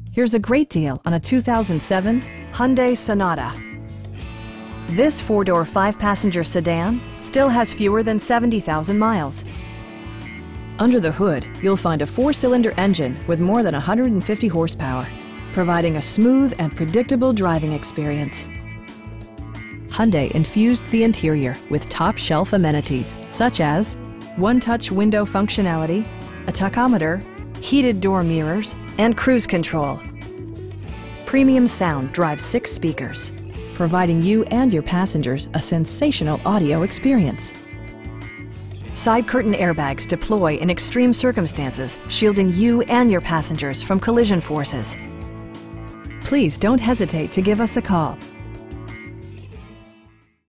Here's a great deal on a 2007 Hyundai Sonata. This four-door, five-passenger sedan still has fewer than 70,000 miles. Under the hood, you'll find a four-cylinder engine with more than 150 horsepower, providing a smooth and predictable driving experience. Hyundai infused the interior with top-shelf amenities such as one-touch window functionality, a tachometer, heated door mirrors, and cruise control. Premium sound drives 6 speakers, providing you and your passengers a sensational audio experience. Side curtain airbags deploy in extreme circumstances, shielding you and your passengers from collision forces. Please don't hesitate to give us a call.